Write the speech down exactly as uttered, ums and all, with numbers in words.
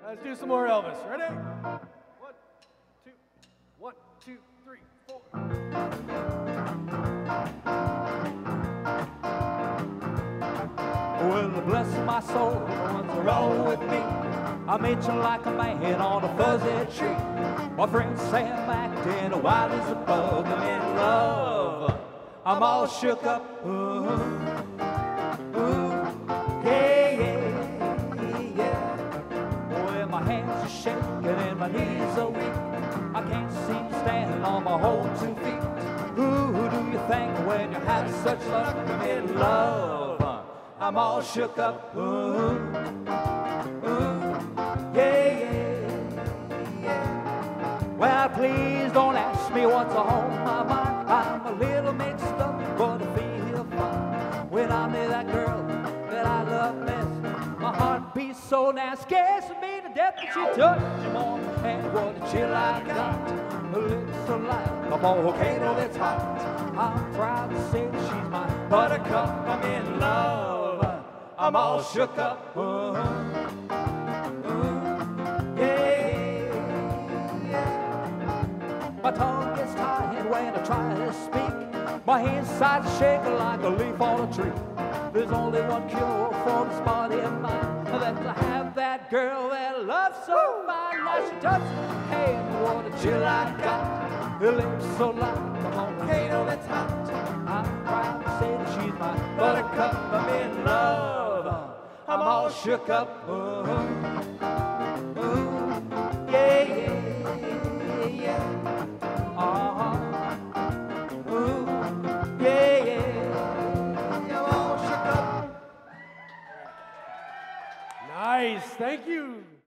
Let's do some more Elvis. Ready? One, two, one, two, three, four. Well, bless my soul, what's wrong with me? I'm itching like a man on a fuzzy tree. My friend Sam acting wild as a bug. I'm in love. I'm all shook up. Ooh, ooh, yeah, yeah, yeah. Well, my hands are shaking and my knees are weak. I can't seem to stand on my whole two feet. Who do you think when you have such luck? I'm in love. I'm all shook up. Ooh, ooh, yeah, yeah, yeah. Well, please don't ask me what's on my mind. I'm a little mixed up, but I feel fine when I'm near that girl that I love best. My heart beats so now, scares me to death that she touched you on the hand. What a chill I got. Her lips are like a volcano that's hot. I'm proud to say that she's my buttercup. I'm in love. I'm all shook up. Ooh, ooh, yeah, yeah. My tongue gets tired when I try to speak. My insides shaking like a leaf on a tree. There's only one cure for this body of mine, that's to have that girl that loves so fine. Now she touches my hand, what a chill I got. Her lips so light, a volcano that's hot. I'm proud to say that she's my buttercup. I'm in love. I'm all shook up. Ooh, ooh, yeah, yeah, yeah. Uh-huh. Ooh, yeah, yeah. I'm all shook up. Nice. Thank you.